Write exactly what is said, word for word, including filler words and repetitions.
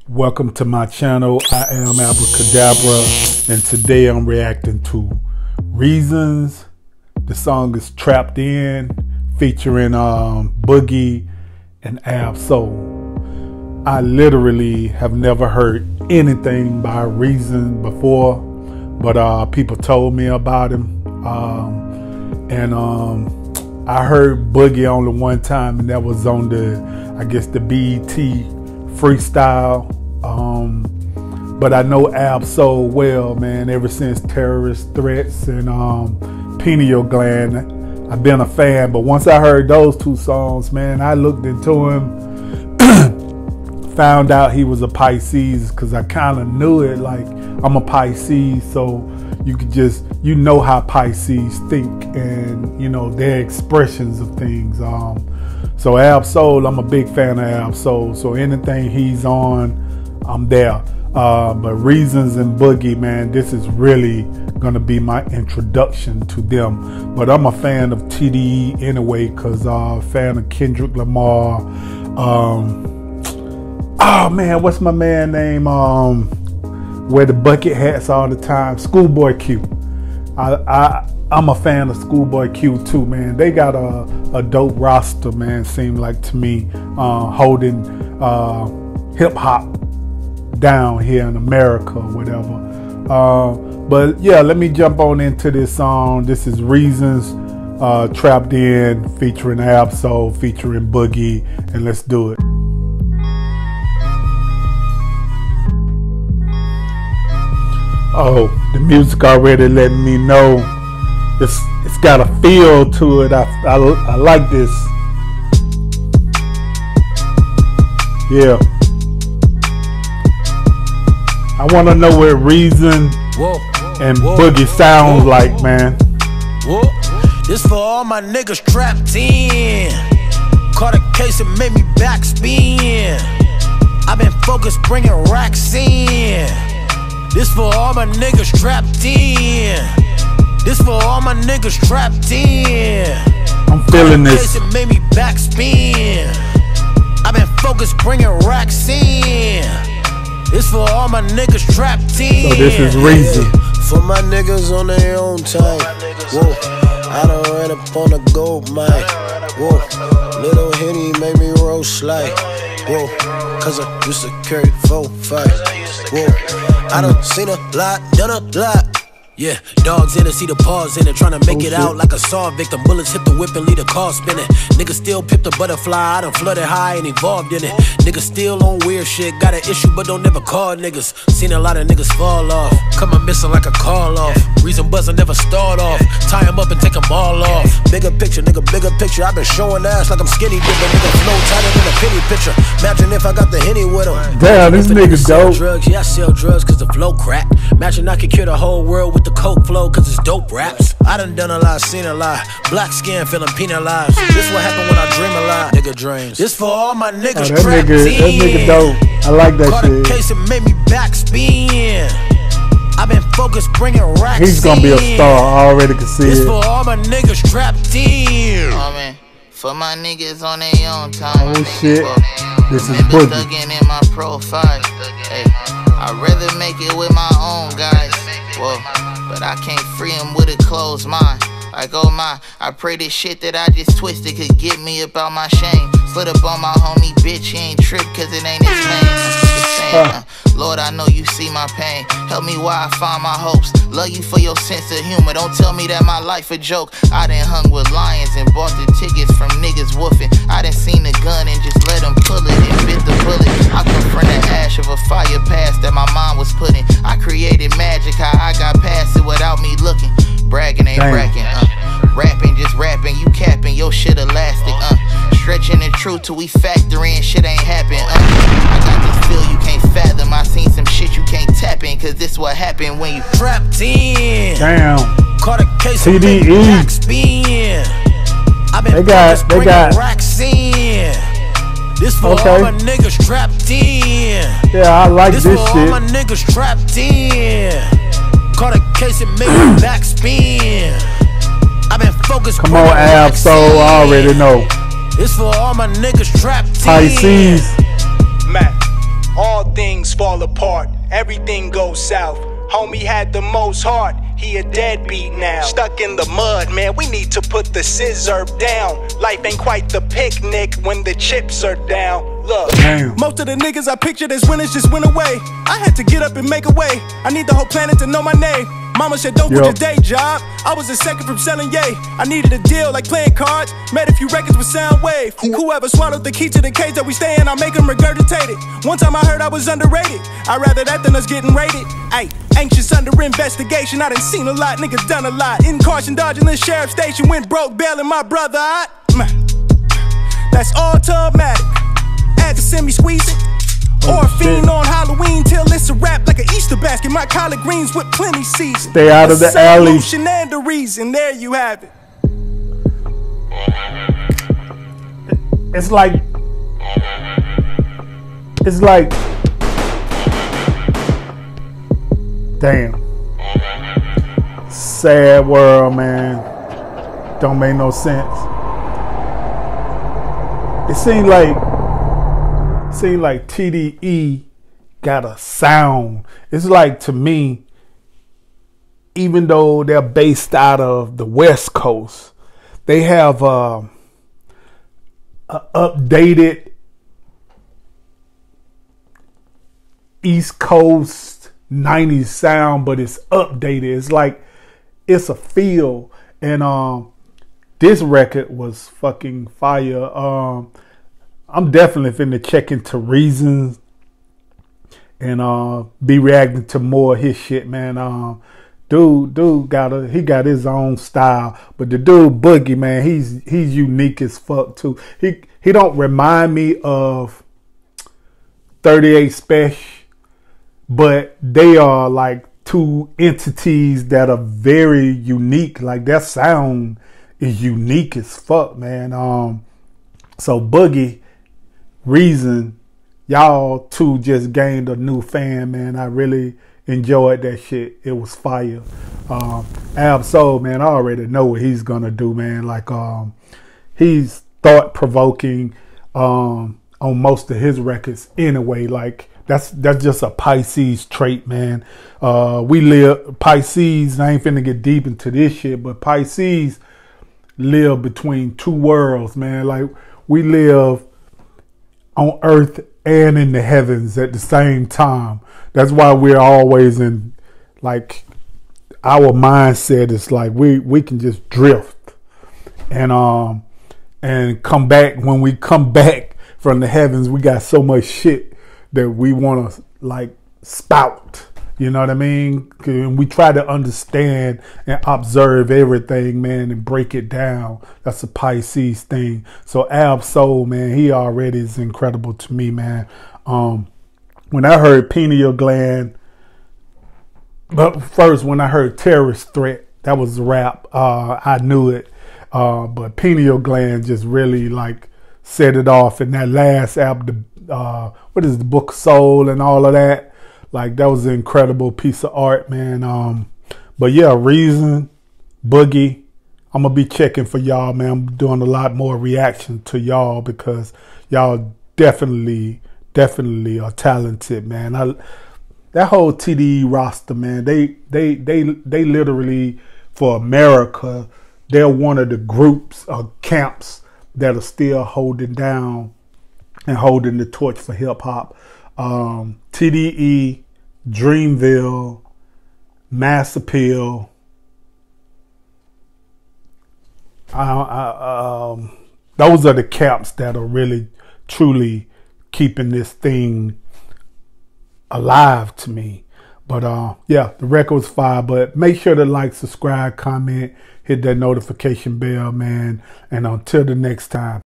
Welcome to my channel. I am Abracadabra, and today I'm reacting to Reasons. The song is Trapped In, featuring um, Boogie and Ab-Soul. I literally have never heard anything by Reasons before, but uh, people told me about him, um, and um, I heard Boogie only one time, and that was on the, I guess, the B E T freestyle. Um, but I know Ab-Soul well, man, ever since Terrorist Threats and um, Pineal Gland. I've been a fan, but once I heard those two songs, man, I looked into him, found out he was a Pisces, because I kind of knew it, like, I'm a Pisces, so you could just, you know how Pisces think and, you know, their expressions of things. Um, so Ab-Soul, I'm a big fan of Ab-Soul, so anything he's on, I'm there. Uh, but Reasons and Boogie, man, this is really gonna be my introduction to them. But I'm a fan of T D E anyway, cause uh, a fan of Kendrick Lamar. Um, oh man, what's my man name? Um, wear the bucket hats all the time. Schoolboy Q. I, I I'm a fan of Schoolboy Q too, man. They got a, a dope roster, man. Seem like to me, uh, holding uh, hip hop down here in America or whatever. Uh, but yeah, let me jump on into this song. This is Reasons, uh, Trapped In, featuring Ab-Soul, featuring Boogie, and let's do it. Oh, the music already letting me know it's it's got a feel to it. I I, I like this. Yeah. I want to know what Reason whoa, and whoa, Boogie sounds whoa, like, man. Whoa. This for all my niggas trapped in. Caught a case and made me backspin. I've been focused bringing racks in. This for all my niggas trapped in. This for all my niggas trapped in. I'm feeling this. Case and made me backspin. I've been focused bringing racks in. It's for all my niggas trapped in. So this is Reason. For my niggas on their own time. Whoa, I done ran up on a gold mine. Whoa, little Henny made me roll slide. Whoa, cause I used to carry four, five. Whoa, I done seen a lot, done a lot. Yeah, dogs in it, see the paws in it, tryna make oh, it out like a saw victim. Bullets hit the whip and leave the car spinning. Niggas still pipped a butterfly, I done flooded high and evolved in it. Niggas still on weird shit, got an issue but don't never call niggas. Seen a lot of niggas fall off, come a missing like a call off. Reason buzzer never start off, tie them up and take them all off. Bigger picture, nigga, bigger picture. I been showing ass like I'm skinny dipping. Nigga flow tighter than a penny picture. Imagine if I got the Henny with him. Damn, this nigga dope. Drugs, yeah, I sell drugs cause the flow crack. Imagine I could cure the whole world with the coke flow cause it's dope raps. I done done a lot, seen a lot. Black skin feeling penalized. This what happen when I dream a lot. Nigga dreams. This for all my niggas oh, that trapped nigga, in. that nigga dope. I like that Caught shit. a case and made me backspin. I've been focused bringing racks in. He's gonna be a star. I already can see this it. This for all my niggas trapped in. Oh man, for my niggas on their own time. Oh shit. This is Boogie. Boogie. in my profile. Hey, I'd rather make it with my own guys. Whoa, but I can't free him with a closed mind. Like, oh my, I pray this shit that I just twisted could get me up out my shame. Slid up on my homie, bitch, he ain't tripped cause it ain't his name. Just saying, uh, Lord, I know you see my pain. Help me while I find my hopes. Love you for your sense of humor. Don't tell me that my life a joke. I done hung with lions and bought the tickets from niggas woofing. I done seen the gun and just let them pull it and bit the bullet. I come from the ash of a fire past that my mom was putting. I created magic, how I got past it without me looking. Bragging ain't Damn. bragging, uh. Rapping, just rapping, you capping, your shit elastic, uh. Stretching the truth till we factor in, shit ain't happen, uh. I got this feel you can't fathom, I seen some shit you can't tap in, cause this what happened when you trapped in. Damn. Caught a case T D E. I've been they got, they got racks in. This for okay. all my niggas trapped in. Yeah, I like this, this this for shit. all my niggas trapped in. Caught a case and made me backspin. I've been focused. Come on, Ab-Soul, I already know. It's for all my niggas trapped in. Pisces. Mac, all things fall apart, everything goes south. Homie had the most heart, he a deadbeat now. Stuck in the mud, man, we need to put the scissor down. Life ain't quite the picnic when the chips are down. Look, Damn. Most of the niggas I pictured as winners just went away. I had to get up and make a way. I need the whole planet to know my name. Mama said don't Yep. quit your day job. I was a second from selling yay. I needed a deal like playing cards. Made a few records with Soundwave. Whoever swallowed the key to the cage that we stay in, I make them regurgitate it. One time I heard I was underrated. I'd rather that than us getting rated. Ayy, anxious under investigation. I done seen a lot, niggas done a lot. In caution dodging the sheriff station. Went broke bailing my brother. I, that's automatic. Had to send me squeezing. Or a fiend on Halloween till it's a wrap like an Easter basket. My collard greens with plenty season. Stay out of the alley. Solution and the reason. There you have it. It's like, it's like, damn. Sad world, man. Don't make no sense. It seemed like, it seemed like T D E got a sound. It's like, to me, even though they're based out of the West Coast, they have uh, a updated East Coast nineties sound, but it's updated. It's like, it's a feel. And um, this record was fucking fire. Um, I'm definitely finna check into Reasons and uh, be reacting to more of his shit, man. Um, dude, dude got a he got his own style, but the dude Boogie, man, he's he's unique as fuck too. He he don't remind me of thirty-eight Special, but they are like two entities that are very unique. Like their sound is unique as fuck, man. Um, so Boogie, Reason, y'all two just gained a new fan, man. I really enjoyed that shit. It was fire. Um, Ab-Soul, man, I already know what he's gonna do, man. Like, um, he's thought provoking um, on most of his records anyway. Like, that's that's just a Pisces trait, man. Uh, we live Pisces. I ain't finna get deep into this shit, but Pisces live between two worlds, man. Like, we live on earth and in the heavens at the same time. That's why we're always in, like, our mindset is like we we can just drift and um and come back. When we come back from the heavens, we got so much shit that we want to like spout. You know what I mean? And we try to understand and observe everything, man, and break it down. That's a Pisces thing. So Ab-Soul, man, he already is incredible to me, man. Um, when I heard Pineal Gland, but first when I heard Terrorist Threat, that was the rap. Uh, I knew it. Uh, but Pineal Gland just really like set it off. And that last album, uh, what is the Book of Soul and all of that? Like, that was an incredible piece of art, man. Um, but yeah, Reason, Boogie, I'm going to be checking for y'all, man. I'm doing a lot more reaction to y'all because y'all definitely, definitely are talented, man. I, that whole T D E roster, man, they, they, they, they literally, for America, they're one of the groups or camps that are still holding down and holding the torch for hip hop. Um, T D E, Dreamville, Mass Appeal. I, I, um, those are the camps that are really, truly keeping this thing alive to me. But uh, yeah, the record was fire. But make sure to like, subscribe, comment, hit that notification bell, man. And until the next time.